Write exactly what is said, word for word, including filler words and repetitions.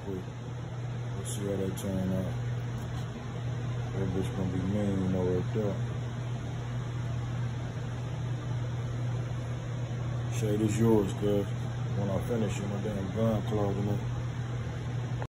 quick. Let's see how that turn out. That bitch gonna be mean, you know, right there. Shade is yours, cuz. When I finish it, my damn gun clogging up.